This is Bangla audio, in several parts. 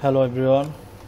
হ্যালো এভরিওয়ান,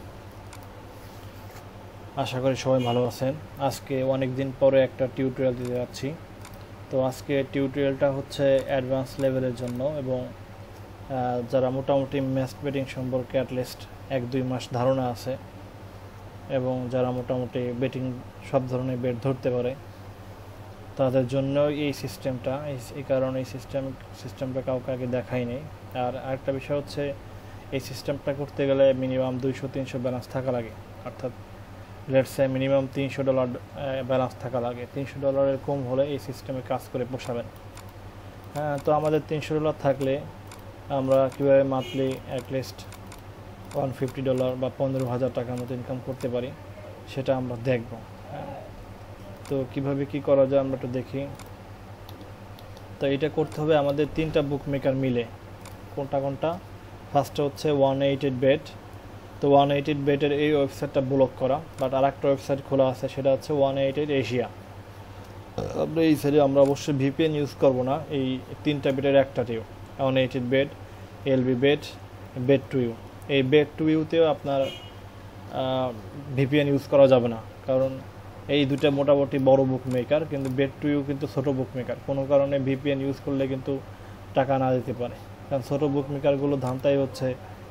আশা করি সবাই ভালো আছেন। আজকে অনেক দিন পরে একটা টিউটোরিয়াল দিতে যাচ্ছি। তো আজকে টিউটোরিয়ালটা হচ্ছে অ্যাডভান্স লেভেলের জন্য এবং যারা মোটামুটি ম্যাচ বেটিং সম্পর্কে অ্যাটলিস্ট 1-2 মাস ধারণা আছে এবং যারা মোটামুটি বেটিং সব ধরনের বেট ধরতে পারে তাদের জন্য এই সিস্টেমটা। এই কারণে এই সিস্টেমটা কাউকে আগে দেখাই নেই। আর আরেকটা বিষয় হচ্ছে, এই সিস্টেমটা করতে গেলে মিনিমাম 200-300 ব্যালেন্স থাকা লাগে, অর্থাৎ লেটসে মিনিমাম $300 ব্যালেন্স থাকা লাগে। $300 কম হলে এই সিস্টেমে কাজ করে পোষাবেন। হ্যাঁ, তো আমাদের $300 থাকলে আমরা কীভাবে মান্থলি অ্যাটলিস্ট $150 বা 15,000 টাকার মতো ইনকাম করতে পারি সেটা আমরা দেখব। হ্যাঁ, তো কীভাবে কী করা যায় আমরা একটু দেখি। তো এটা করতে হবে আমাদের 3টা বুক মেকার মিলে। কোনটা? ফার্স্টে হচ্ছে 188bet। তো 188bet-এর এই ওয়েবসাইটটা ব্লক করা, বাট আর একটা ওয়েবসাইট খোলা আছে, সেটা হচ্ছে 188 এশিয়া। আমরা এই সাইডে আমরা অবশ্যই ভিপিএন ইউজ করব না, এই 3টা বেটের একটাতেও 188bet, LVbet, Bet2u। এই Bet2u-তেও আপনার ভিপিএন ইউজ করা যাবে না, কারণ এই দুটো মোটামুটি বড় বুক মেকার, কিন্তু Bet2u কিন্তু ছোটো বুক মেকার। কোনো কারণে ভিপিএন ইউজ করলে কিন্তু টাকা না দিতে পারে, কারণ ছোটো বুক মেকারগুলো ধান্দাই হচ্ছে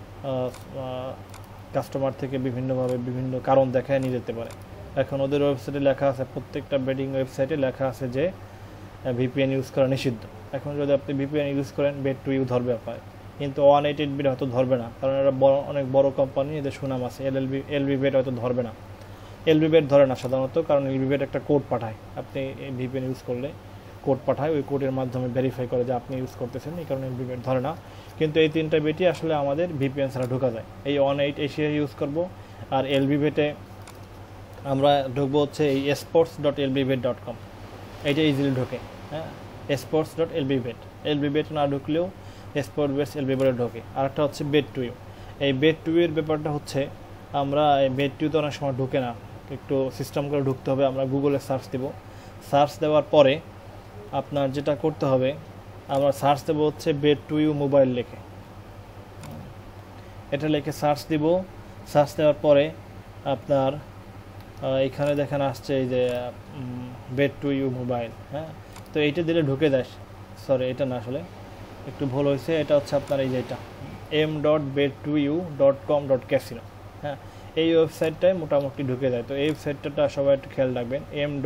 কাস্টমার থেকে বিভিন্নভাবে বিভিন্ন কারণ দেখায় নিয়ে যেতে পারে। এখন ওদের ওয়েবসাইটে লেখা আছে, প্রত্যেকটা বেটিং ওয়েবসাইটে লেখা আছে যে ভিপিএন ইউজ করা নিষিদ্ধ। এখন যদি আপনি ভিপিএন ইউজ করেন, Bet2u ধরবে আপনার, কিন্তু 188bet হয়তো ধরবে না, কারণ এরা অনেক বড় কোম্পানি, এদের সুনাম আছে। LVbet হয়তো ধরবে না। LVbet ধরে না সাধারণত, কারণ LVbet একটা কোড পাঠায়, আপনি ভিপিএন ইউজ করলে কোড পাঠায়, ওই কোডের মাধ্যমে ভেরিফাই করে যে আপনি ইউজ করতেছেন, এই কারণে LVbet ধরে না। কিন্তু এই 3টা বেটই আসলে আমাদের ভিপিএন ছাড়া ঢোকা যায়। এই 188 এশিয়া ইউজ করব, আর LVbet-এ আমরা ঢুকবো হচ্ছে এই sports.lvbet.com। এইটা ইজিলি ঢোকে। হ্যাঁ, sports.lvbet। LVbet না ঢুকলেও sports.lvbet ঢোকে। আর একটা হচ্ছে Bet2u। এই Bet2u এর ব্যাপারটা হচ্ছে, আমরা এই Bet2u তো অনেক সময় ঢুকে না, একটু সিস্টেম করে ঢুকতে হবে। আমরা গুগলে সার্চ দেব, সার্চ দেওয়ার পরে আপনার যেটা করতে হবে, আমরা সার্চ দেবো হচ্ছে Bet2u মোবাইল লিখে। এটা লিখে সার্চ দিব। সার্চ দেওয়ার পরে আপনার এখানে দেখেন আসছে এই যে Bet2u মোবাইল। হ্যাঁ, তো এইটা দিলে ঢুকে দেয়। সরি, এটা না, আসলে একটু ভুল হয়েছে। এটা হচ্ছে আপনার এই যে এটা m.bet2u.com.casino। হ্যাঁ, এই ওয়েবসাইটটায় মোটামুটি ঢুকে যায়। তো এই ওয়েবসাইটটা সবাই একটু খেয়াল রাখবেন,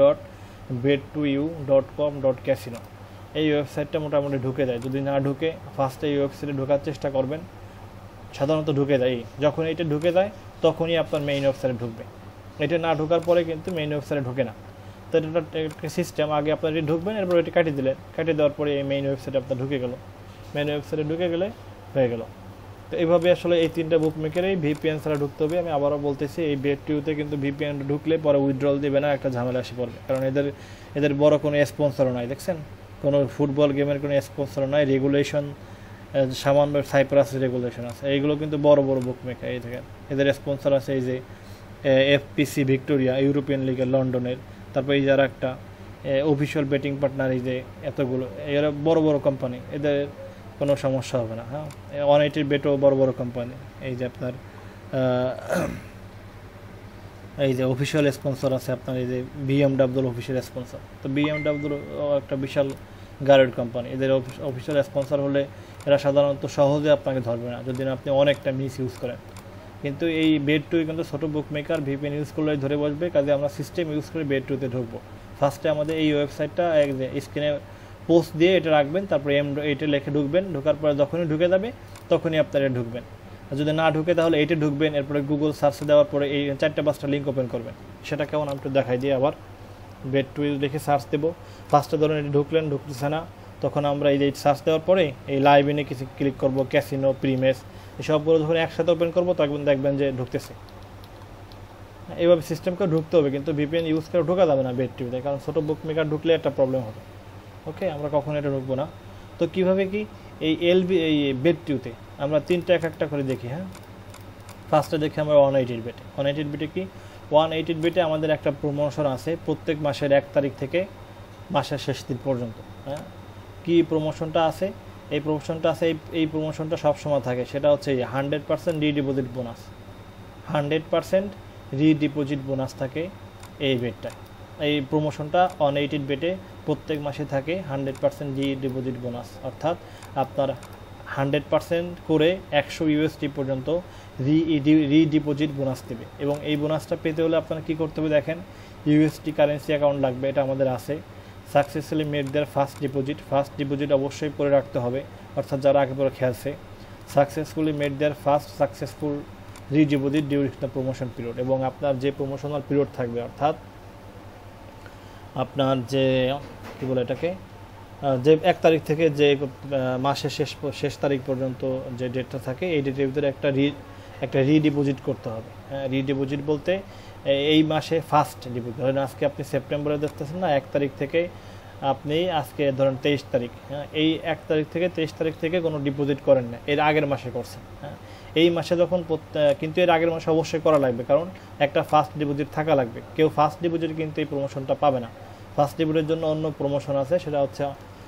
m.bet2u.com.casino। এই ওয়েবসাইটটা মোটামুটি ঢুকে যায়। যদি না ঢুকে, ফার্স্টে এই ওয়েবসাইটে ঢোকার চেষ্টা করবেন। সাধারণত ঢুকে যায়। যখন এটা ঢুকে যায় তখনই আপনার মেইন ওয়েবসাইটে ঢুকবে। এটা না ঢোকার পরে কিন্তু মেইন ওয়েবসাইটে ঢোকে না। তো এটা একটা সিস্টেম, আগে আপনার এটা ঢুকবেন, এরপর এটা কাটিয়ে দিলেন। কাটিয়ে দেওয়ার পরে এই মেইন ওয়েবসাইটে আপনার ঢুকে গেল। মেইন ওয়েবসাইটে ঢুকে গেলে হয়ে গেল। তো এইভাবে আসলে এই 3টা বুক মেকারেই ভিপিএন ছাড়া ঢুকতে হবে। আমি আবারও বলতেছি, এই Bet2u-তে কিন্তু ভিপিএন ঢুকলে পরে উইথড্রল দেবে না, একটা ঝামেলা এসে পড়বে, কারণ এদের বড় কোনো স্পন্সরও নাই। দেখছেন, কোনো ফুটবল গেমের কোনো স্পন্সর নাই, রেগুলেশন সামান্য সাইপ্রাস রেগুলেশন আছে। এইগুলো কিন্তু বড় বড় বুক মেকার। এই দেখেন, এদের স্পন্সর আছে এই যে FPC ভিক্টোরিয়া, ইউরোপিয়ান লিগের লন্ডনের। তারপর এই যারা একটা অফিসিয়াল বেটিং পার্টনার, এই যে এতগুলো, এরা বড় বড় কোম্পানি, এদের কোনো সমস্যা হবে না। হ্যাঁ, 188bet-ও বড় বড় কোম্পানি। এই যে আপনার এই যে অফিসিয়াল স্পন্সর আছে আপনার, এই যে BMW অফিসিয়াল স্পন্সর। তো BMW একটা বিশাল গাড়ির কোম্পানি, এদের অফিসিয়াল স্পন্সর হলে এরা সাধারণত সহজে আপনাকে ধরবে না, যদি না আপনি অনেকটা মিস ইউজ করেন। কিন্তু এই Bet2u কিন্তু ছোটো বুক মেকার, ভিপিএন ইউজ করলে ধরে বসবে। কাজে আমরা সিস্টেম ইউজ করে Bet2u-তে ঢুকবো। ফার্স্টে আমাদের এই ওয়েবসাইটটা স্ক্রিনে পোস্ট দিয়ে এটা রাখবেন, তারপরে এটা লিখে ঢুকবেন। ঢোকার পরে যখনই ঢুকে যাবে তখনই আপনারা ঢুকবেন। আর যদি না ঢুকে তাহলে এইটা ঢুকবেন, এরপরে গুগল সার্চে দেওয়ার পরে এই 4-5টা লিঙ্ক ওপেন করবেন। সেটা কেমন আমি একটু দেখাই দিয়ে আবার Bet2u লিখে সার্চ দেবো। ফার্স্টে ধরুন এটি ঢুকলেন, ঢুকতেছে না, তখন আমরা এই যে সার্চ দেওয়ার পরে এই লাইভ ইনে কিছু ক্লিক করবো, ক্যাসিনো, প্রিমেস, এসবগুলো যখন একসাথে ওপেন করবো তখন দেখবেন যে ঢুকতেছে। এইভাবে সিস্টেমকে ঢুকতে হবে, কিন্তু ভিপিএন ইউজ করে ঢোকা যাবে না Bet2u-তে, কারণ ছোটো বুক মেকার ঢুকলে একটা প্রবলেম হবে। ওকে, আমরা কখনো এটা ঢুকবো না। তো কীভাবে কি এই এই Bet2u-তে আমরা 3টা একটা করে দেখি। হ্যাঁ, ফার্স্টে দেখি আমরা 188bet। 188bet-এ কি, 188bet-এ আমাদের একটা প্রমোশন আছে প্রত্যেক মাসের 1 তারিখ থেকে মাসের শেষ দিন পর্যন্ত। হ্যাঁ, কি প্রমোশনটা আছে, এই প্রমোশনটা আছে, এই প্রমোশনটা সবসময় থাকে, সেটা হচ্ছে 100% রিডিপোজিট বোনাস। 100% রিডিপোজিট বোনাস থাকে এই বেটটায়। এই প্রমোশনটা অনএইটেড বেটে প্রত্যেক মাসে থাকে 100% রিডিপোজিট বোনাস, অর্থাৎ আপনার 100% করে 100 ইউএসডি পর্যন্ত রিডিপোজিট বোনাস দেবে। এবং এই বোনাসটা পেতে হলে আপনারা কী করতে হবে দেখেন, ইউএসডি কারেন্সি অ্যাকাউন্ট লাগবে, এটা আমাদের আছে। Successfully made their first deposit অবশ্যই করে রাখতে হবে, অর্থাৎ যারা আগে পরে খেলছে। Successfully made their first successful redeposit during the promotion period. এবং আপনার যে প্রমোশনাল পিরিয়ড থাকবে, অর্থাৎ আপনার যে কী বলে এটাকে, যে 1 তারিখ থেকে যে মাসের শেষ তারিখ পর্যন্ত যে ডেটটা থাকে, এই ডেটের ভিতরে একটা রিডিপোজিট করতে হবে। রিডিপোজিট বলতে এই মাসে ফার্স্ট ডিপোজিট, ধরেন আজকে আপনি সেপ্টেম্বরে দেখতেছেন না, 1 তারিখ থেকে আপনি আজকে ধরেন 23 তারিখ, এই 1 তারিখ থেকে 23 তারিখ থেকে কোনো ডিপোজিট করেন না, এর আগের মাসে করছেন। এই মাসে যখন, কিন্তু এর আগের মাসে অবশ্যই করা লাগবে, কারণ একটা ফার্স্ট ডিপোজিট থাকা লাগবে। কেউ ফার্স্ট ডিপোজিট কিন্তু এই প্রমোশনটা পাবে না। ফার্স্ট ডিপোজিটের জন্য অন্য প্রমোশন আছে, সেটা হচ্ছে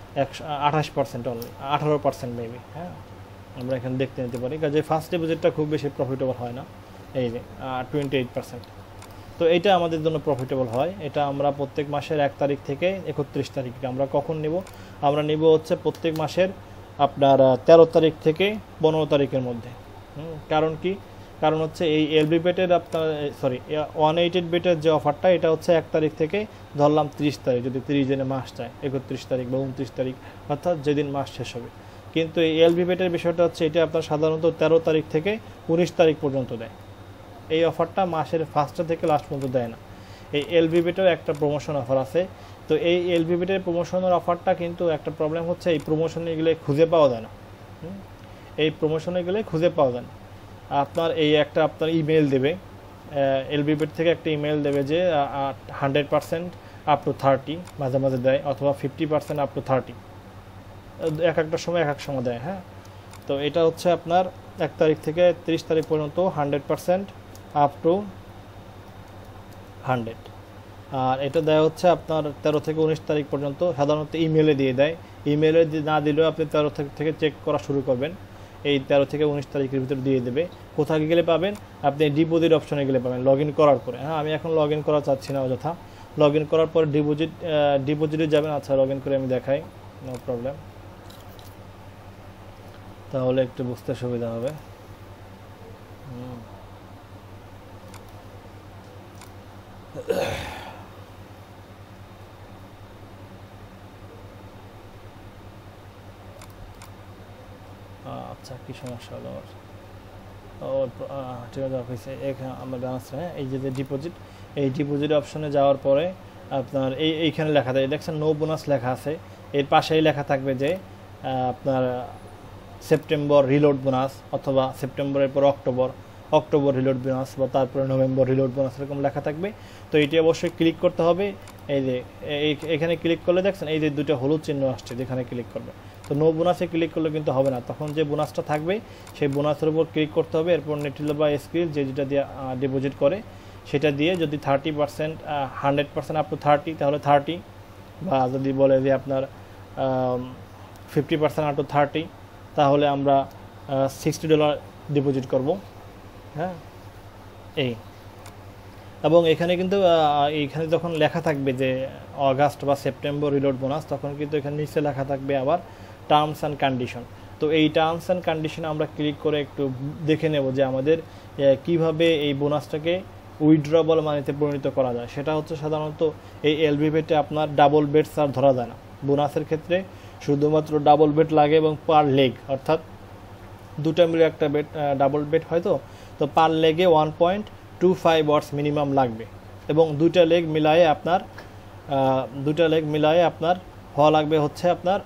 28% অনলি, 18% মেবি। আমরা এখানে দেখতে নিতে পারি, কাজে ফার্স্ট ডিপোজিটটা খুব বেশি প্রফিটেবল হয় না, এই যে 28%। তো এটা আমাদের জন্য প্রফিটেবল হয়। এটা আমরা প্রত্যেক মাসের 1 তারিখ থেকে 31 তারিখ আমরা কখন নেব, আমরা নেব হচ্ছে প্রত্যেক মাসের আপনার 13 তারিখ থেকে 15 তারিখের মধ্যে। কারণ কি, কারণ হচ্ছে এই এলবি বেটের আপনার 180 বেটের যে অফারটা, এটা হচ্ছে 1 তারিখ থেকে ধরলাম 30 তারিখ, যদি 30 দিনে মাস যায় 31 তারিখ বা 29 তারিখ, অর্থাৎ যেদিন মাস শেষ হবে। কিন্তু এই এলবি বেটের বিষয়টা হচ্ছে, এটা আপনার সাধারণত 13 তারিখ থেকে 19 তারিখ পর্যন্ত দেয়। এই অফারটা মাসের ফার্স্ট থেকে লাস্ট পর্যন্ত দেয় না। এই এলবি বেটের একটা প্রমোশন অফার আছে। তো এই এলবি বেটের প্রমোশনের অফারটা কিন্তু একটা প্রবলেম হচ্ছে, এই প্রমোশনে গেলে খুঁজে পাওয়া যায় না। এই প্রমোশনে গেলে খুঁজে পাওয়া যায় না। আপনার এই একটা আপনার ইমেল দেবে, এলবি বেট থেকে একটা ইমেল দেবে যে 100% আপ টু 30, মাঝে মাঝে দেয়, অথবা 50% আপ টু 30, একটা সময় এক সময় দেয়। তো এটা হচ্ছে আপনার 1 তারিখ থেকে 30 তারিখ পর্যন্ত 100% আপ টু 100, আর এটা দেয় হচ্ছে আপনার 13 থেকে 19 তারিখ পর্যন্ত। সাধারণত ইমেলে দিয়ে দেয়, ইমেলে না দিলেও আপনি 13 তারিখ থেকে চেক করা শুরু করবেন, এই 13 থেকে 19 তারিখের ভিতরে দিয়ে দেবে। কোথায় গেলে পাবেন, আপনি ডিপোজিট অপশনে গেলে পাবেন, লগ ইন করার পরে। আমি এখন লগ ইন করা চাচ্ছি না অযথা, লগ ইন করার পর ডিপোজিটে যাবেন। আচ্ছা, লগ ইন করে আমি দেখাই, নো প্রবলেম, তাহলে একটু বুঝতে সুবিধা হবে। আচ্ছা, কি সমস্যা হলো আমার? ঠিক আছে, অফিসে এখানে আমরা জানাচ্ছি। এই যে ডিপোজিট, এই ডিপোজিট অপশনে যাওয়ার পরে আপনার এইখানে লেখা থাকে, দেখছেন নো বোনাস লেখা আছে, এর পাশেই লেখা থাকবে যে আপনার সেপ্টেম্বর রিলোড বোনাস, অথবা সেপ্টেম্বরের পর অক্টোবর রিলোড বোনাস, বা তারপরে নভেম্বর রিলোড বোনাস, এরকম লেখা থাকবে। তো এটি অবশ্যই ক্লিক করতে হবে। এই যে এখানে ক্লিক করলে দেখছেন এই যে দুটো হলুদ চিহ্ন আসছে, যেখানে ক্লিক করবে। তো নো বোনাসে ক্লিক করলে কিন্তু হবে না, তখন যে বোনাসটা থাকবে সেই বোনাসের উপর ক্লিক করতে হবে। এরপর নেটিল বা স্কিল যেটা দিয়ে ডিপোজিট করে সেটা দিয়ে, যদি 30% 100% আপ টু 30 তাহলে 30, বা যদি বলে যে আপনার 50% আপ টু 30 তাহলে আমরা $60 ডিপোজিট করব। এই এবং এখানে কিন্তু এইখানে যখন লেখা থাকবে যে অগাস্ট বা সেপ্টেম্বর রিলোড বোনাস, তখন কিন্তু এখানে নিচে লেখা থাকবে আবার টার্মস অ্যান্ড কন্ডিশন। তো এই টার্মস অ্যান্ড কন্ডিশনে আমরা ক্লিক করে একটু দেখে নেব যে আমাদের কিভাবে এই বোনাসটাকে উইথড্রবল মানিতে পরিণত করা যায়। সেটা হচ্ছে সাধারণত এই এলবি বেটে আপনার ডাবল বেটস আর ধরা যায় না। বোনাসের ক্ষেত্রে শুধুমাত্র ডাবল বেট লাগে, এবং পার লেগ, অর্থাৎ দুটা মিলে একটা বেট ডাবল বেট হয়। তো পার লেগে 1.25 ওয়াটস মিনিমাম লাগবে, এবং দুইটা লেগ মিলায়ে আপনার হওয়া লাগবে হচ্ছে আপনার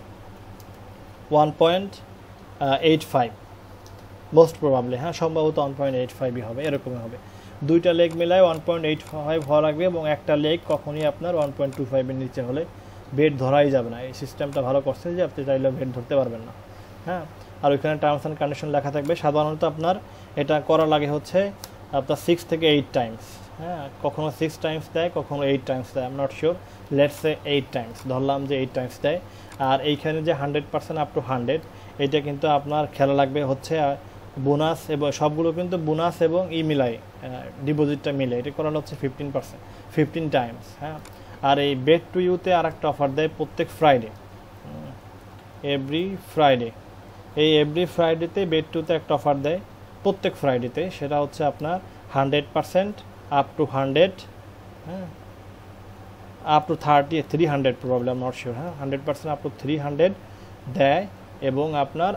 1.85 মোস্ট প্রবাবলি, সম্ভবত 1.85 হবে, এরকমই হবে। দুইটা লেগ মিলায় 1.85 হওয়া লাগবে, এবং একটা লেগ কখনই আপনার 1.25 নিচে হলে বেড ধরাই যাবে না। এই সিস্টেমটা ভালো করছে যে আপনি চাইলে বেড ধরতে পারবেন না। আর ওইখানে টার্মস অ্যান্ড কন্ডিশন লেখা থাকবে। সাধারণত আপনার এটা করা লাগে হচ্ছে আপনার 6 থেকে 8 টাইমস। হ্যাঁ, কখনো 6 টাইমস দেয়, কখনো 8 টাইমস দেয়, I am not sure, let's say 8 times, ধরলাম যে 8 টাইমস দেয়। আর এইখানে যে 100% আপ টু 100, এটা কিন্তু আপনার খেলা লাগবে হচ্ছে বোনাস, এবং সবগুলো কিন্তু বোনাস এবং মিলাই, ডিপোজিটটা মিলে এটা করানো হচ্ছে 15%, 15 টাইমস। হ্যাঁ, আর এই বেট টু ইউতে আর একটা অফার দেয় প্রত্যেক ফ্রাইডে, এভরি ফ্রাইডে। এই এভরি ফ্রাইডেতে বেট টুতে একটা অফার দেয় প্রত্যেক ফ্রাইডেতে, সেটা হচ্ছে আপনার 100% আপ টু 100, হ্যাঁ, up to 300 problem not sure, হ্যাঁ, 100% আপ টু 300 দেয়। এবং আপনার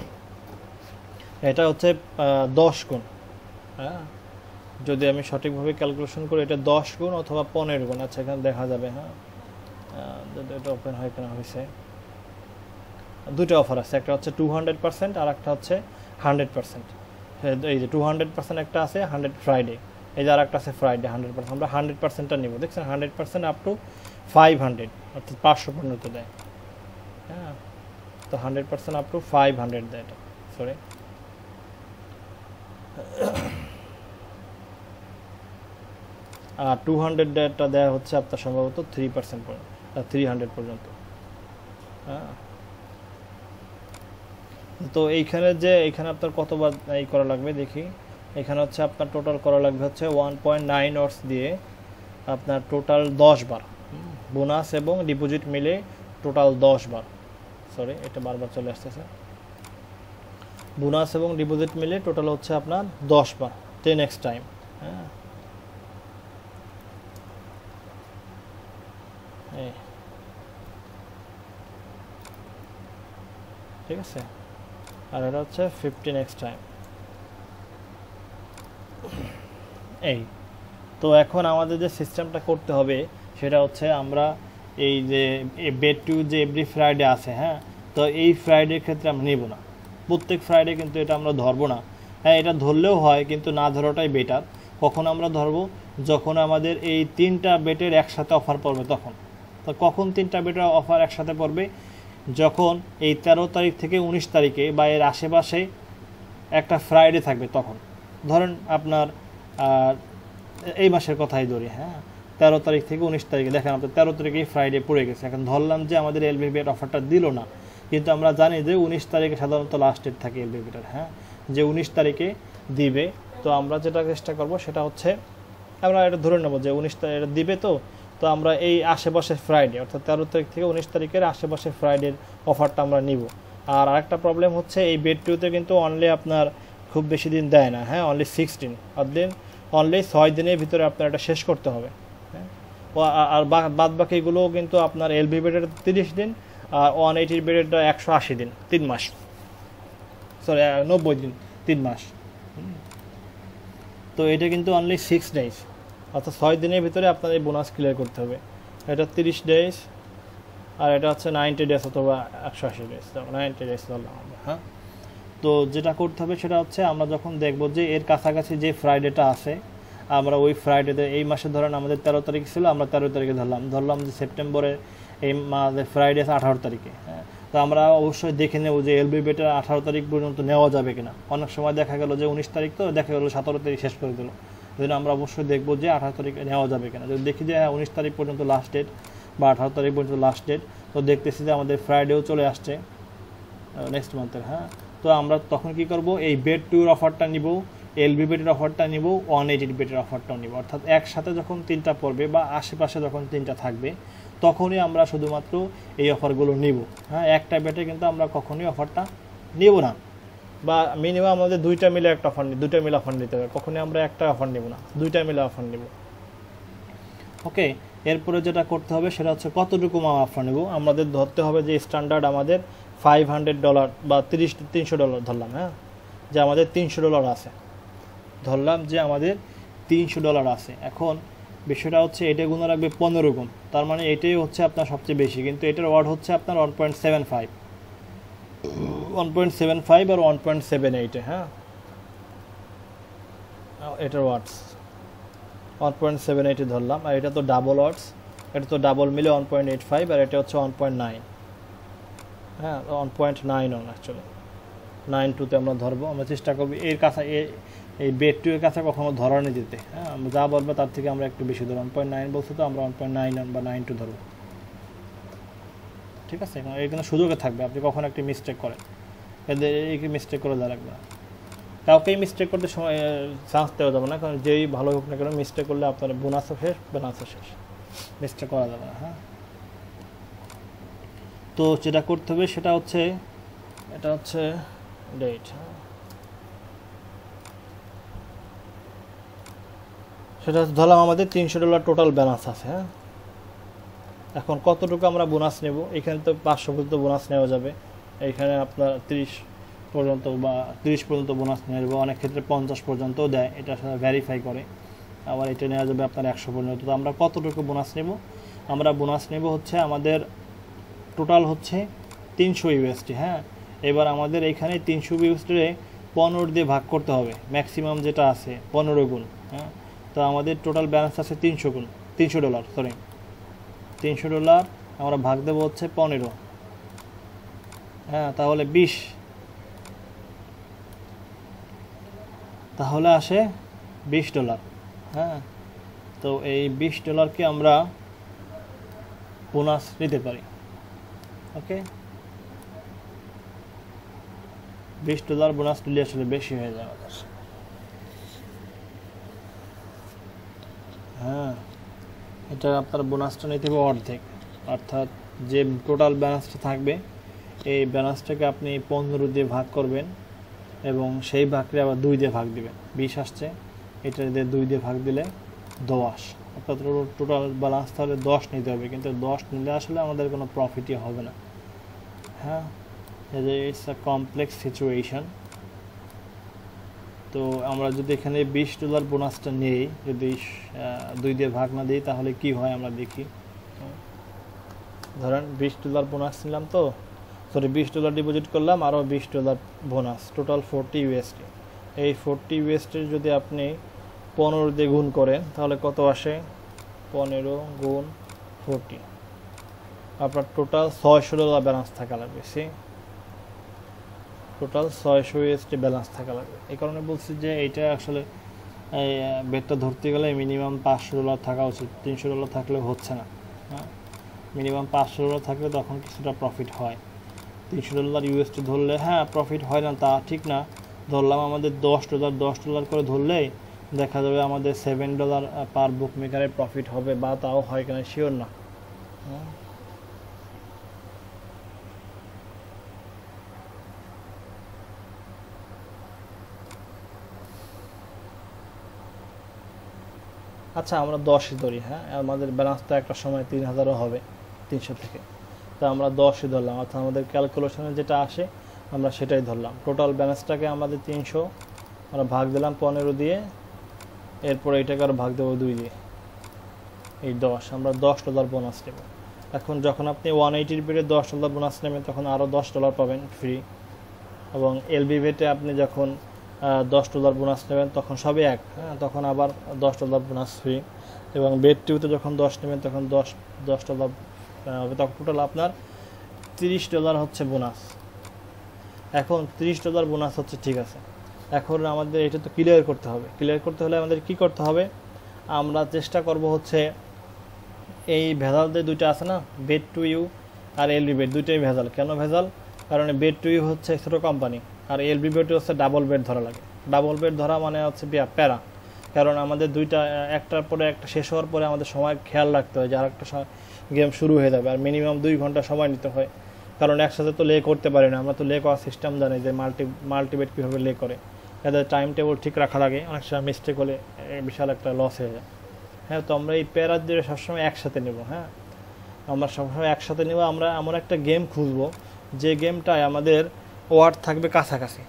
এটা হচ্ছে 10 গুণ, হ্যাঁ, যদি আমি সঠিকভাবে ক্যালকুলেশন করি এটা 10 গুণ অথবা 15 গুণ। আচ্ছা, এখানে দেখা যাবে, হ্যাঁ, যদি এটা ওপেন হয় কেন হয়েছে, দুটো অফার আছে, একটা হচ্ছে 200% আর একটা হচ্ছে 100%। এই যে 200% একটা আছে 100 ফ্রাইডে, এই যে আর একটা আছে ফ্রাইডে 100%। আমরা 100%টা নিব, দেখছেন 100% আপ টু 500, অর্থাৎ 500 পর্যন্ত দেয়। হ্যাঁ, তো 100% আপ টু 500 দেয় এটা, সরি। আর 200টা দেওয়া হচ্ছে আপনার সম্ভবত 3% পর্যন্ত, 300 পর্যন্ত। হ্যাঁ, তো এইখানে আপনার কতবার এই করা লাগবে দেখি। এখানে হচ্ছে আপনার টোটাল করা লাগবে হচ্ছে 1.9 অর্স দিয়ে আপনার টোটাল 10 বার, বোনাস এবং ডিপোজিট মিলে টোটাল 10 বার, সরি এটা বারবার চলে আসতেছে, বোনাস এবং ডিপোজিট মিলে টোটাল হচ্ছে আপনার 10 বার, 10x টাইম। হ্যাঁ, ঠিক আছে, আর এটা হচ্ছে 15x টাইম। এই তো এখন আমাদের যে সিস্টেমটা করতে হবে সেটা হচ্ছে আমরা এই যে বেট টু যে এভরি ফ্রাইডে আছে, হ্যাঁ, তো এই ফ্রাইডের ক্ষেত্রে আমরা নেব না, প্রত্যেক ফ্রাইডে কিন্তু এটা আমরা ধরবো না। হ্যাঁ, এটা ধরলেও হয় কিন্তু না ধরাটাই বেটার। কখন আমরা ধরবো, যখন আমাদের এই 3টা বেটের একসাথে অফার পড়বে তখন। তো কখন 3টা বেটের অফার একসাথে পড়বে, যখন এই 13 তারিখ থেকে 19 তারিখে বা এর আশেপাশে একটা ফ্রাইডে থাকবে তখন। ধরেন আপনার এই মাসের কথাই ধরি, হ্যাঁ, 13 তারিখ থেকে 19 তারিখে, দেখেন আপনার 13 তারিখেই ফ্রাইডে পড়ে গেছে। এখন ধরলাম যে আমাদের এলবিবিএর অফারটা দিল না, কিন্তু আমরা জানি যে 19 তারিখে সাধারণত লাস্ট ডেট থাকে এলবিবিটার, হ্যাঁ, যে 19 তারিখে দিবে। তো আমরা যেটা চেষ্টা করব সেটা হচ্ছে আমরা এটা ধরে নেব যে 19 তারিখে দিবে, তো আমরা এই আশেপাশের ফ্রাইডে, অর্থাৎ 13 তারিখ থেকে 19 তারিখের আশেপাশের ফ্রাইডের অফারটা আমরা নিব। আর আরেকটা প্রবলেম হচ্ছে এই বেড টুতে কিন্তু অনলি আপনার খুব বেশি দিন দেয় না, হ্যাঁ, অনলি 16 অনলি 6 দিনের ভিতরে আপনার এটা শেষ করতে হবে। হ্যাঁ, আর বাদ বাকিগুলোও কিন্তু আপনার এলবি বেডের 30 দিন আর 180 বেডেরটা 180 দিন, 3 মাস, সরি 90 দিন, 3 মাস। তো এটা কিন্তু অনলি 6 ডেজ, অর্থাৎ 6 দিনের ভিতরে আপনার এই বোনাস ক্লিয়ার করতে হবে। এটা 30 ডেজ আর এটা হচ্ছে 90 ডেজ অথবা 180 ডেজ, 90 ডেজ ধরলাম আমরা। হ্যাঁ, তো যেটা করতে হবে সেটা হচ্ছে আমরা যখন দেখব যে এর কাছাকাছি যে ফ্রাইডেটা আছে, আমরা ওই ফ্রাইডেতে, এই মাসে ধরেন আমাদের 13 তারিখ ছিল, আমরা 13 তারিখে ধরলাম যে সেপ্টেম্বরের এই মাসের ফ্রাইডে আছে 18 তারিখে। হ্যাঁ, তো আমরা অবশ্যই দেখে নেব যে এলবিবিটা 18 তারিখ পর্যন্ত নেওয়া যাবে কিনা। অনেক সময় দেখা গেল যে 19 তারিখ, তো দেখা গেল 17 তারিখ শেষ করে দিল, এই জন্য আমরা অবশ্যই দেখবো যে 18 তারিখে নেওয়া যাবে কিনা। যদি দেখি যে 19 তারিখ পর্যন্ত লাস্ট ডেট বা 18 তারিখ পর্যন্ত লাস্ট ডেট, তো দেখতেছি যে আমাদের ফ্রাইডেও চলে আসছে নেক্সট মান্থের। হ্যাঁ, তো আমরা তখন কি করব, এই বেড টুর অফারটা নিব, এলবি বেডের অফারটা নিব, 180 বেডের অফারটাও নিব, অর্থাৎ একসাথে যখন 3টা পড়বে বা আশেপাশে যখন 3টা থাকবে তখনই আমরা শুধুমাত্র এই অফারগুলো নিব। হ্যাঁ, একটা বেডে কিন্তু আমরা কখনোই অফারটা নিব না, বা মিনিমাম আমাদের 2টা মিলে একটা অফার, 2টা মিলে অফার নিতে হবে, কখনোই আমরা একটা অফার নিব না, 2টা মিলে অফার নিব। ওকে, এরপরে যেটা করতে হবে সেটা হচ্ছে কতটুকু অফার নেব। আমাদের ধরতে হবে যে স্ট্যান্ডার্ড আমাদের $500 বা $300 ধরলাম, হ্যাঁ, যে আমাদের $300 আছে, ধরলাম যে আমাদের $300 আছে। এখন বিষয়টা হচ্ছে এটা গুণ রাখবে 15 গুণ, তার মানে এটাই হচ্ছে আপনার সবচেয়ে বেশি, কিন্তু এটার ওয়ার্ড হচ্ছে আপনার 1.75 আর 1.78, হ্যাঁ, এটার ওয়ার্ডস 1.78 ধরলাম, আর এটা তো ডাবল ওয়ার্ডস, এটা তো ডাবল মিলে 1.85, আর এটা হচ্ছে 1.9, হ্যাঁ, 1.91 অ্যাকচুয়ালি, 9.2-তে আমরা ধরবো। আমরা চেষ্টা করবো এর কাছে এই বেড 2 এর কাছে কখনো ধরানো যেতে, হ্যাঁ আমরা যা বলবো তার থেকে আমরা একটু বেশি ধরবো। 1.9 বলছে তো আমরা 1.91 বা 92 ধরবো, ঠিক আছে? এখানে সুযোগে থাকবে, আপনি কখনো একটি মিস্টেক করেন, এদের এই মিস্টেক করে দেওয়া লাগবে না, কাউকেই মিস্টেক করতে সময় চান্স দেওয়া যাবে না, কারণ যেই ভালো হোক না কেন মিস্টেক করলে আপনার বোনাসও শেষ, বোনাসও শেষ, মিস্টেক করা যাবে না। হ্যাঁ, তো যেটা করতে হবে সেটা হচ্ছে, এটা হচ্ছে ডেট, সেটা ধরলাম আমাদের $300 টোটাল ব্যালেন্স আছে। হ্যাঁ, এখন কতটুকু আমরা বোনাস নেব? এখানে তো 500 পর্যন্ত বোনাস নেওয়া যাবে, এইখানে আপনার 30 পর্যন্ত বা 30 পর্যন্ত বোনাস নেওয়া যাবে, অনেক ক্ষেত্রে 50 পর্যন্তও দেয়, এটা আসলে ভেরিফাই করে। আবার এটা নেওয়া যাবে আপনার 100 পর্যন্ত। তো আমরা কতটুকু বোনাস নেব? আমরা বোনাস নেব হচ্ছে আমাদের টোটাল হচ্ছে 300 ইউএসডি। হ্যাঁ, এবার আমাদের এইখানে 300 ইউএসডিরে 15 দিয়ে ভাগ করতে হবে, ম্যাক্সিমাম যেটা আছে 15 গুণ। হ্যাঁ, তো আমাদের টোটাল ব্যালেন্স আছে $300, সরি $300, আমরা ভাগ দেবো হচ্ছে 15। হ্যাঁ, তাহলে 20, তাহলে আসে $20। হ্যাঁ, তো এই $20কে আমরা বোনাস নিতে পারি। ওকে, $20 বোনাস নিলে আসলে বেশি হয়ে যায় আমাদের। হ্যাঁ, এটা আপনার বোনাসটা নিতে হবে অর্ধেক, অর্থাৎ যে টোটাল ব্যালেন্সটা থাকবে এই ব্যালেন্সটাকে আপনি 15 দিয়ে ভাগ করবেন এবং সেই ভাগকে আবার 2 দিয়ে ভাগ দিবেন। 20 আসছে, এটা দিয়ে 2 দিয়ে ভাগ দিলে 10, অর্থাৎ টোটাল ব্যালেন্স তাহলে 10 নিতে হবে, কিন্তু 10 নিলে আসলে আমাদের কোনো প্রফিটই হবে না। হ্যাঁ, ইটস আ কমপ্লেক্স সিচুয়েশন। তো আমরা যদি এখানে $20 বোনাসটা নিই, যদি 2 দিয়ে ভাগ না দিই তাহলে কি হয় আমরা দেখি। ধরেন $20 বোনাস নিলাম, তো সরি $20 ডিপোজিট করলাম, আরও $20 বোনাস, টোটাল 40 ইউএসডি। এই 40 ইউএসডির যদি আপনি 15 দিয়ে গুণ করেন তাহলে কত আসে? 15 গুণ 40, আপনার টোটাল $600 ব্যালেন্স থাকা লাগবে। টোটাল 600 ইউএসডি ব্যালেন্স থাকা লাগবে। এই কারণে বলছি যে এইটা আসলে বেটটা ধরতে গেলে মিনিমাম $500 থাকা উচিত, $300 থাকলে হচ্ছে না। হ্যাঁ, মিনিমাম $500 থাকলে তখন কিছুটা প্রফিট হয়। $300 ইউএসডি ধরলে হ্যাঁ প্রফিট হয় না তা ঠিক না, ধরলাম আমাদের $10 করে ধরলেই দেখা যাবে আমাদের $7 পার বুক মেকারে প্রফিট হবে, বা তাও হয় কিনা শিওর না। আচ্ছা, আমরা 10ই ধরি। হ্যাঁ, আমাদের ব্যালেন্স তো একটা সময় 3000ও হবে 300 থেকে, তো আমরা 10ই ধরলাম, অর্থাৎ আমাদের ক্যালকুলেশনে যেটা আসে আমরা সেটাই ধরলাম। টোটাল ব্যালেন্সটাকে আমাদের 300 আমরা ভাগ দিলাম 15 দিয়ে, এরপর এইটাকে আরও ভাগ দেবো 2 দিয়ে, এই 10, আমরা $10 বোনাস নেব। এখন যখন আপনি 180 পেরে $10 বোনাস নেবেন তখন আরও $10 পাবেন ফ্রি, এবং এলবি ভেটে আপনি যখন $10 বোনাস নেবেন তখন সবই এক। হ্যাঁ, তখন আবার $10 বোনাস ফ্রি, এবং বেড 2-তে যখন 10 নেবেন তখন $10 হবে, তখন টোটাল আপনার $30 হচ্ছে বোনাস। এখন $30 বোনাস হচ্ছে, ঠিক আছে, এখন আমাদের এটা তো ক্লিয়ার করতে হবে। ক্লিয়ার করতে হলে আমাদের কি করতে হবে? আমরা চেষ্টা করব হচ্ছে এই ভেজালদের দুইটা আছে না, বেড 2U আর এলবি বেড, দুইটাই ভেজাল। কেন ভেজাল? কারণ বেড 2U হচ্ছে ছোটো কোম্পানি, আর এলবি বেড হচ্ছে ডাবল বেড ধরা লাগে। ডাবল বেড ধরা মানে হচ্ছে প্যারা, কারণ আমাদের দুইটা একটার পরে একটা শেষ হওয়ার পরে আমাদের সময় খেয়াল রাখতে হয় যে আর একটা গেম শুরু হয়ে যাবে, আর মিনিমাম 2 ঘন্টা সময় নিতে হয়, কারণ একসাথে তো লে করতে পারি না। আমরা তো লে করার সিস্টেম জানি যে মাল্টিবেট কীভাবে লে করে, এদের টাইম টেবিল ঠিক রাখা লাগে, অনেক সময় মিস্টেক হলে বিশাল একটা লস হয়ে যায়। হ্যাঁ, তো আমরা এই প্যারা দিয়ে সবসময় একসাথে নেব। হ্যাঁ, আমরা সবসময় একসাথে নেব। আমরা এমন একটা গেম খুঁজবো যে গেমটায় আমাদের ওয়ার্ড থাকবে কাছাকাছি।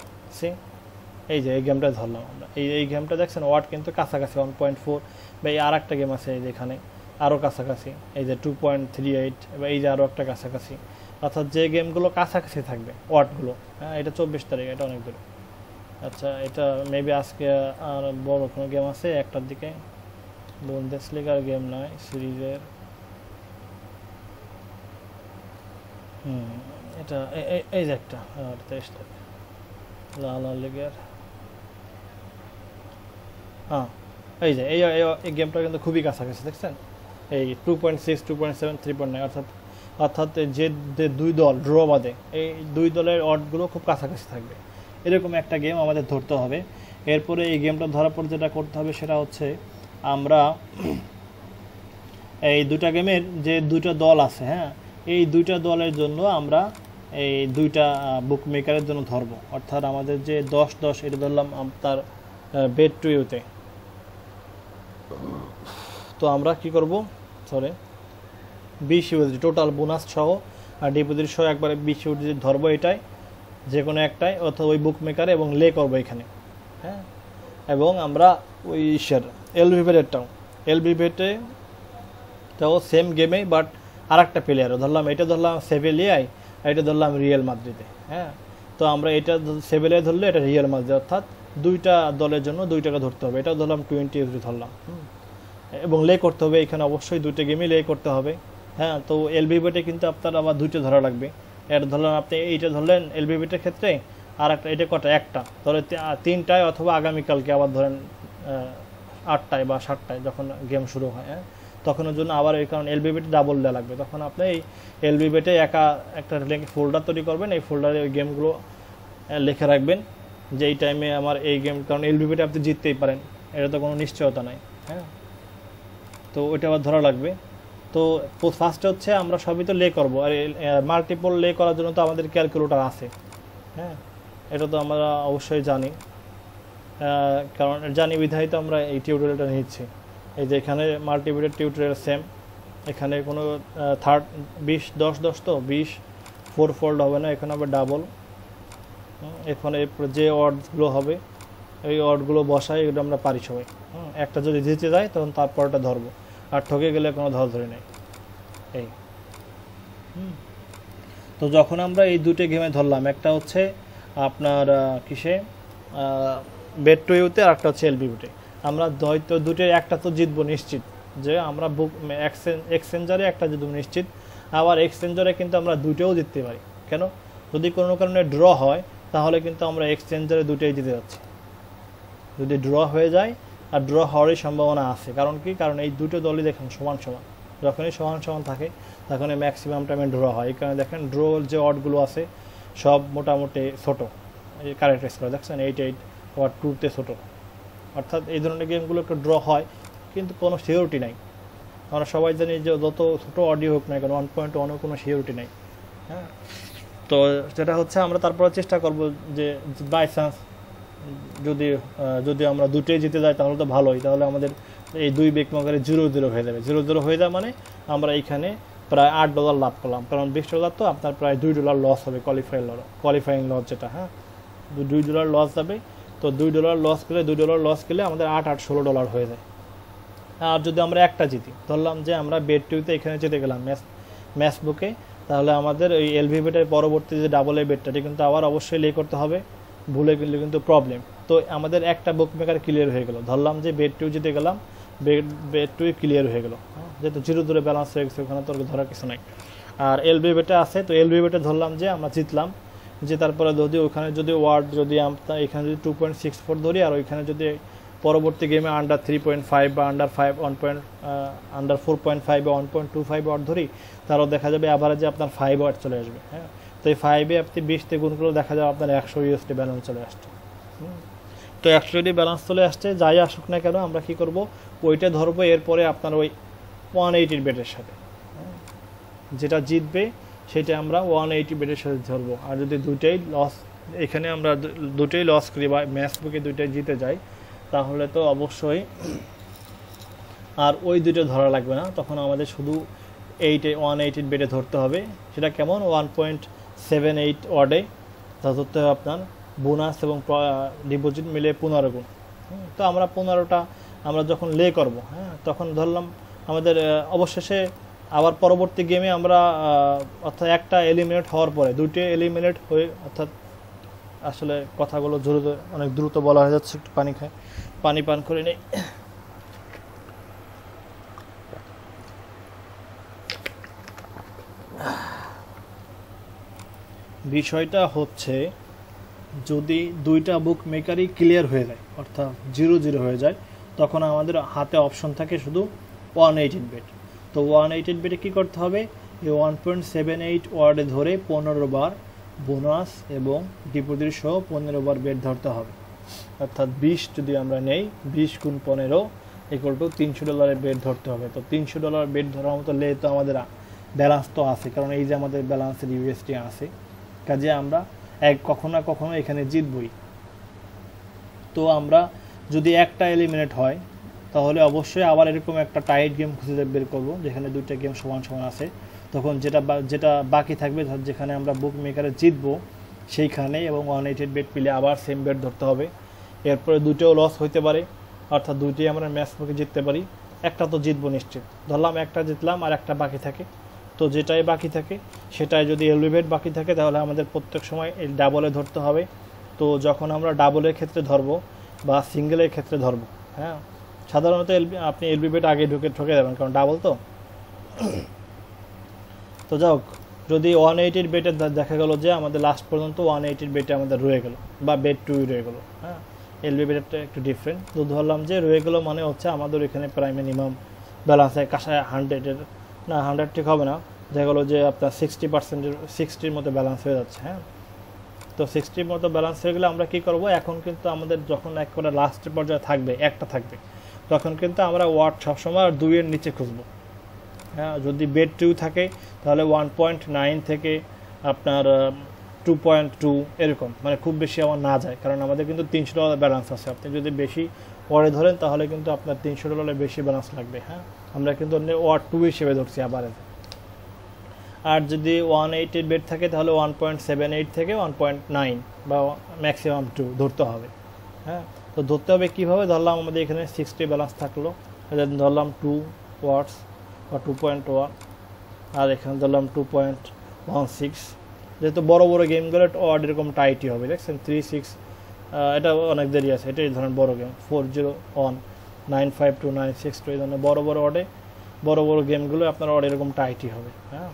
এই যে এই গেমটা ধরলাম আমরা, এই গেমটা দেখছেন ওয়ার্ড কিন্তু কাছাকাছি 1.4, বা এই আর একটা গেম আছে এই যেখানে আরও কাছাকাছি, এই যে 2.38, বা এই যে আরও একটা কাছাকাছি, অর্থাৎ যে গেমগুলো কাছাকাছি থাকবে ওয়ার্ডগুলো। হ্যাঁ, এটা 24 তারিখ, এটা অনেক দূরে। আচ্ছা, এটা মেবি আজকে আর বড় কোনো গেম আছে 1টার দিকে, বুন্দেসলিগার গেম নয়, সিরিজের। এটা এই যে একটা 23 তারিখ, লাল লেগের হ্যাঁ এই যে এই গেমটা কিন্তু খুবই কাছাকাছি দেখছেন, এই 2.6 2.7 3.9 অর্থাৎ যে দুই দল ড্র বাদে এই দুই দলের অডগুলো খুব কাছাকাছি থাকবে, এরকম একটা গেম আমাদের ধরতে হবে। এরপরে এই গেমটা ধরার পর যেটা করতে হবে সেটা হচ্ছে আমরা এই দুটা গেমের যে দুইটা দল আছে, হ্যাঁ এই দুইটা দলের জন্য আমরা এই দুইটা বুক মেকারের জন্য ধরবো। অর্থাৎ আমাদের যে 10-10 এটা ধরলাম আপনার বেড টু ইউতে। তো আমরা কি করব, সরি 20 ইউএসডি টোটাল বোনাস সহ আর ডিপোজিট সহ একবারে 20 ইউএসডি ধরবো এটাই, যে কোনো একটাই অথবা ওই বুক মেকারে, এবং লে করবো এখানে, হ্যাঁ। এবং আমরা ওই এলবি বেটে তাও সেম গেমেই বাট আর একটা প্লেয়ারও ধরলাম, এটা ধরলাম সেভিলিয়াই আর এটা ধরলাম রিয়েল মাদ্রিদে, হ্যাঁ। তো আমরা এটা সেভিলিয়ায় ধরলে এটা রিয়েল মাদ্রিদ, অর্থাৎ দুইটা দলের জন্য 2 টাকা ধরতে হবে। এটা ধরলাম 20 ইউএসডি ধরলাম, এবং লে করতে হবে এখানে, অবশ্যই দুইটা গেমই লে করতে হবে, হ্যাঁ। তো এলবি বেটে কিন্তু আপনার আবার দুইটা ধরা লাগবে। এটা ধরলাম আপনি এইটা ধরলেন এলবি বেটের ক্ষেত্রে, আর একটা এটা কটা একটা ধরে 3টায়, অথবা আগামীকালকে আবার ধরেন 8টায় বা 7টায় যখন গেম শুরু হয়, হ্যাঁ তখনের জন্য আবার এই কারণ এলবি বেটে ডাবল দেওয়া লাগবে। তখন আপনি এই এলবি বেটে একটা ফোল্ডার তৈরি করবেন, এই ফোল্ডারে ওই গেমগুলো লিখে রাখবেন যে এই টাইমে আমার এই গেম, কারণ এলবি বেটে আপনি জিততেই পারেন, এটা তো কোনো নিশ্চয়তা নাই, হ্যাঁ। তো ওইটা আবার ধরা লাগবে। তো ফার্স্টে হচ্ছে আমরা সবই তো লে করবো, আর মাল্টিপল লে করার জন্য তো আমাদের ক্যালকুলেটর আছে, হ্যাঁ এটা তো আমরা অবশ্যই জানি, কারণ জানি বিধায় তো আমরা এই টিউটোরিয়ালটা নিচ্ছি। এই যে এখানে মাল্টিপিটের টিউটোরিয়াল সেম, এখানে কোনো 20-10-10 তো 20 4 ফোল্ড হবে না, এখানে হবে ডাবল। এখানে যে ওয়ার্ডগুলো হবে এই ওয়ার্ডগুলো বসাই, এগুলো আমরা পারি সবাই, একটা যদি জিতে যায় তখন তারপরটা ধরবো, আর ঠকে গেলে কোনো ধরে নেই এই। তো যখন আমরা এই দুটো গেমে ধরলাম, একটা হচ্ছে আপনার কিসে বেড টু ইউতে, আর একটা হচ্ছে এলবি বেটে, আমরা হয়তো দুটোর একটা তো জিতবো নিশ্চিত, যে আমরা বুক এক্সচেঞ্জারে একটা জিতবো নিশ্চিত। আবার এক্সচেঞ্জারে কিন্তু আমরা দুটোও জিততে পারি, কেন যদি কোনো কারণে ড্র হয় তাহলে কিন্তু আমরা এক্সচেঞ্জারে দুটোই জিতে যাচ্ছি। যদি ড্র হয়ে যায়, আর ড্র হওয়ারই সম্ভাবনা আছে, কারণ কি, কারণ এই দুটো দলই দেখেন সমান সমান, যখনই সমান সমান থাকে তখনই ম্যাক্সিমাম টাইমে ড্র হয়। এই কারণে দেখেন ড্র যে অডগুলো আছে সব মোটামুটি ছোটো, এই কারেক্ট স্কোর দেখছেন 8-8 বা 2-তে ছোটো, অর্থাৎ এই ধরনের গেমগুলো একটু ড্র হয় কিন্তু কোনো সিওরিটি নাই। আমরা সবাই জানি যে যত ছোটো অডিও হোক না কেন 1.1-এও কোনো সিওরিটি নাই, হ্যাঁ। তো যেটা হচ্ছে আমরা তারপরে চেষ্টা করব যে বাই চান্স যদি আমরা দুটোই জিতে যাই তাহলে তো ভালোই, তাহলে আমাদের এই দুই বেকমাকারে 0-0 হয়ে যাবে। 0-0 হয়ে যায় মানে আমরা এইখানে প্রায় $8 লাভ করলাম, কারণ $20 তো আপনার প্রায় $2 লস হবে, কোয়ালিফাইং লস যেটা, হ্যাঁ $2 লস যাবে। তো $2 লস গেলে আমাদের $8-16 হয়ে যায়। আর যদি আমরা একটা জিতি, ধরলাম যে আমরা বেড টুতে এখানে জিতে গেলাম ম্যাচ বুকে, তাহলে আমাদের ওই এলভি বেটের পরবর্তী যে ডাবল এ বেটটা কিন্তু আবার অবশ্যই লে করতে হবে, ভুলে গেলে কিন্তু প্রবলেম। তো আমাদের একটা বুক মেকার ক্লিয়ার হয়ে গেল, ধরলাম যে বেড টু জিতে গেলাম, বেড টু ক্লিয়ার হয়ে গেল, যেহেতু 0-0 ব্যালেন্স হয়ে গেছে, ওখানে তো ধরার কিছু নাই। আর এলবি বেটে আছে, তো এলবি বেটে ধরলাম যে আমরা জিতলাম, যে তারপরে যদি ওখানে যদি ওয়ার্ড যদি আমরা এখানে যদি 2.64 ধরি, আর ওইখানে যদি পরবর্তী গেমে আন্ডার 3.5 বা আন্ডার 4.5 বা 1.25 ওয়াট ধরি, তারও দেখা যাবে অ্যাভারেজে আপনার 5 ওয়াট চলে আসবে, হ্যাঁ। তো এই 5-এ আপনি 20-তে গুণ করলেও দেখা যাবে আপনার 100 ইউএসডি ব্যালেন্স চলে আসছে। তো 100 ইউএসডি ব্যালেন্স চলে আসছে, যাই আসুক না কেন আমরা কী করবো, ওইটা ধরবো, এরপরে আপনার ওই 180 বেটের সাথে, যেটা জিতবে সেটা আমরা 180 বেটের সাথে ধরবো। আর যদি দুইটাই লস, এখানে আমরা দুটোই লস করি বা ম্যাচ বুকে দুইটাই জিতে যাই, তাহলে তো অবশ্যই আর ওই দুটো ধরা লাগবে না, তখন আমাদের শুধু 180 বেটে ধরতে হবে। সেটা কেমন, 1.78 ওয়ার্ডে তা ধরতে হবে আপনার বোনাস এবং ডিপোজিট মিলে 15 গুণ। তো আমরা 15টা আমরা যখন লে করব, হ্যাঁ তখন ধরলাম আমাদের অবশেষে আবার পরবর্তী গেমে আমরা অর্থাৎ একটা এলিমিনেট হওয়ার পরে দুটো এলিমিনেট হয়ে, অর্থাৎ আসলে কথাগুলো অনেক দ্রুত বলা হয়ে যাচ্ছে, একটু পানি পান করে নেই। বিষয়টা হচ্ছে যদি দুইটা বুক মেকারই ক্লিয়ার হয়ে যায় অর্থাৎ 0-0 হয়ে যায়, তখন আমাদের হাতে অপশন থাকে শুধু 188 বেট। তো 188 বেটে কী করতে হবে, এই 1.78 ওয়ার্ডে ধরে 15 বার বোনাস এবং ডিপোজিট সহ 15 বার বেট ধরতে হবে। অর্থাৎ 20 যদি আমরা নেই, 20 × 15 = $300 বেট ধরতে হবে। তো $300 বেট ধরার মতো লে তো আমাদের ব্যালেন্স তো আছে, কারণ এই যে আমাদের ব্যালেন্সের ইউএসডি আছে, কাজে আমরা কখনো না কখনো এখানে জিতবই। তো আমরা যদি একটা এলিমিনেট হয় তাহলে অবশ্যই আবার এরকম একটা টাইট গেম খুঁজে বের করব যেখানে দুইটা গেম সমান সমান আছে। তখন যেটা বাকি থাকবে, যেখানে আমরা বুক মেকারে জিতবো সেইখানে, এবং 188 বেট পেলে আবার সেম বেট ধরতে হবে। এরপরে দুটোও লস হইতে পারে, অর্থাৎ দুইটাই আমরা ম্যাচ বুকে জিততে পারি, একটা তো জিতবো নিশ্চিত। ধরলাম একটা জিতলাম আর একটা বাকি থাকে, তো যেটাই বাকি থাকে সেটাই যদি এলিভেট বাকি থাকে তাহলে আমাদের প্রত্যেক সময় এই ডাবলে ধরতে হবে। তো যখন আমরা ডাবলের ক্ষেত্রে ধরবো বা সিঙ্গেলের ক্ষেত্রে ধরবো, হ্যাঁ, সাধারণত আপনি এলবিবেট আগে ঠকে যাবেন, কারণ ডাবল তো। তো যাই যদি 188 বেটে দেখা গেল যে আমাদের লাস্ট পর্যন্ত 188 বেটে আমাদের রয়ে গেল বা বেট 2 রয়ে গেল, হ্যাঁ, এলবিবেটটা একটু ডিফারেন্ট। তো ধরলাম যে রয়ে গেল মানে হচ্ছে আমাদের এখানে প্রায় মিনিমাম ব্যালেন্স হয় কাছায় 100-এর না, 100 ঠিক হবে না, দেখা গেলো যে আপনার 60%-60-র মতো ব্যালেন্স হয়ে যাচ্ছে, হ্যাঁ। তো 60-র মতো ব্যালেন্স হয়ে গেলে আমরা কী করবো, এখন কিন্তু আমাদের যখন একবারে লাস্টের পর্যায়ে থাকবে, একটা থাকবে, তখন কিন্তু আমরা ওয়াট সবসময় আর 2-এর নিচে খুঁজবো, হ্যাঁ। যদি বেট 2 থাকে তাহলে 1.9 থেকে আপনার 2.2 এরকম, মানে খুব বেশি আমার না যায়, কারণ আমাদের কিন্তু $300 ব্যালেন্স আছে। আপনি যদি বেশি পরে ধরেন তাহলে কিন্তু আপনার $300 বেশি ব্যালেন্স লাগবে, হ্যাঁ। আমরা কিন্তু ওয়াট 2 হিসেবে ধরছি আবার। আর যদি 188 বেট থাকে তাহলে 1.78 থেকে 1.9 বা ম্যাক্সিমাম 2 ধরতে হবে, হ্যাঁ। তো ধরতে হবে কীভাবে, ধরলাম আমাদের এখানে 60 ব্যালেন্স থাকলো, ধরলাম 2 ওয়াটস বা 2.1, আর এখানে ধরলাম 2.16। যেহেতু বড় বড় গেমগুলো ওয়ার্ড এরকম টাইটই হবে, দেখছেন 3-6, এটা অনেক দেরি আছে, এটাই ধরেন বড় গেম 401, 952, 962, এই ধরনের বড় বড় ওয়ার্ডে বড় বড় গেমগুলো আপনার ওয়ার্ড এরকম টাইটই হবে, হ্যাঁ।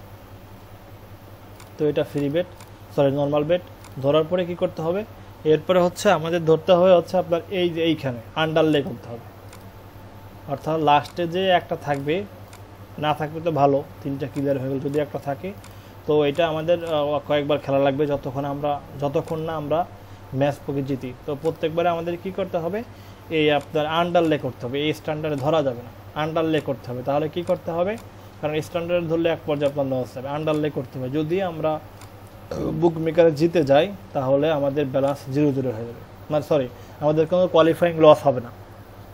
তো এটা free bet, sorry normal bet ধরার পরে কি করতে হবে, এরপরে হচ্ছে আমাদের ধরতে হবে হচ্ছে আপনার এই যে এইখানে আন্ডারলে করতে হবে, অর্থাৎ লাস্টে যে একটা থাকবে, না থাকবে তো ভালো, 3টা ক্লিয়ার হয়ে গেল, যদি একটা থাকে তো এটা আমাদের কয়েকবার খেলা লাগবে যতক্ষণ না আমরা ম্যাচ পকে জিতি। তো প্রত্যেকবারে আমাদের কি করতে হবে, এই আপনার আন্ডারলে করতে হবে, এই স্ট্যান্ডার্ডে ধরা যাবে না, আন্ডারলে করতে হবে। তাহলে কি করতে হবে, কারণ স্ট্যান্ডার্ড ধরলে এক পর্যায়ে আপনার লস হবে, আন্ডারলে করতে হবে। যদি আমরা বুক মেকারে জিতে যাই তাহলে আমাদের ব্যালেন্স 0-0 হয়ে যাবে, মানে সরি আমাদের কোনো কোয়ালিফাইং লস হবে না।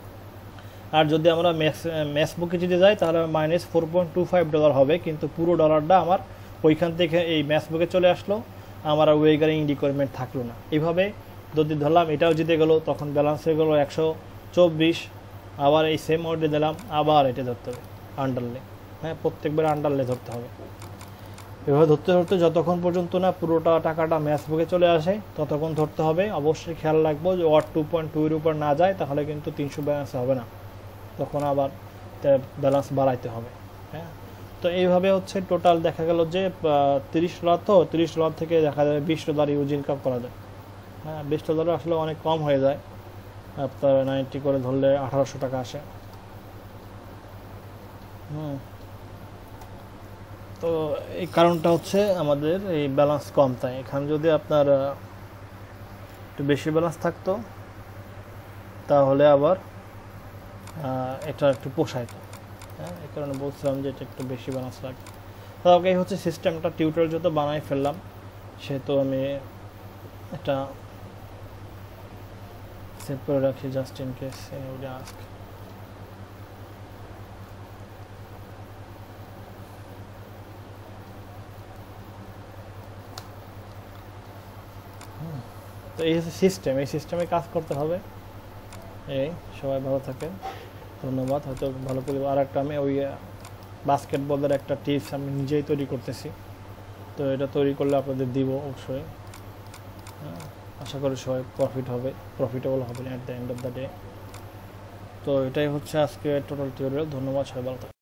আর যদি আমরা ম্যাচ বুকে জিতে যাই তাহলে -$4.25 হবে, কিন্তু পুরো ডলারটা আমার ওইখান থেকে এই ম্যাচ বুকে চলে আসলো, আমার আর ওয়েগারিং রিকোয়ারমেন্ট থাকলো না। এইভাবে যদি ধরলাম এটাও জিতে গেলো, তখন ব্যালেন্স হয়ে গেলো 124, আবার এই সেম ওয়ার্ডে দিলাম, আবার এটা ধরতে হবে আন্ডারলে, হ্যাঁ, প্রত্যেকবার আন্ডারলে ধরতে হবে। এভাবে ধরতে ধরতে যতক্ষণ পর্যন্ত না পুরোটা টাকাটা ম্যাচ বুকে চলে আসে ততক্ষণ ধরতে হবে। অবশ্যই খেয়াল রাখবো যে ওয়াট 2.2-এর উপর না যায়, তাহলে কিন্তু 300 ব্যালেন্স হবে না, তখন আবার ব্যালেন্স বাড়াইতে হবে, হ্যাঁ। তো এইভাবে হচ্ছে টোটাল দেখা গেল যে $30, তো $30 থেকে দেখা যাবে $20 ইউজ ইনকাম করা যায়, হ্যাঁ। $20 আসলে অনেক কম হয়ে যায়, আপনার 90 করে ধরলে 1800 টাকা আসে, তো এই কারণটা হচ্ছে আমাদের এই ব্যালেন্স কম, তাই এখানে যদি আপনার একটু বেশি ব্যালেন্স থাকতো তাহলে আবার এটা একটু পোষাইতো, হ্যাঁ। এই কারণে বলছিলাম যে এটা একটু বেশি ব্যালেন্স লাগে। তো এই হচ্ছে সিস্টেমটা, টিউটোরিয়াল যত বানাই ফেললাম সেহেতু আমি এটা সেভ করে রাখি just in case anybody ask. তো এই হচ্ছে সিস্টেম, এই সিস্টেমে কাজ করতে হবে। এই সবাই ভালো থাকেন, ধন্যবাদ। হয়তো ভালো করে আর একটা আমি ওই বাস্কেটবলের একটা টিপস আমি নিজেই তৈরি করতেছি, তো এটা তৈরি করলে আপনাদের দিব অবশ্যই, আশা করি সবাই প্রফিটেবল হবেন at the end of the day. তো এটাই হচ্ছে আজকে টোটাল টিউটোরিয়াল। ধন্যবাদ, সবাই ভালো থাকবেন।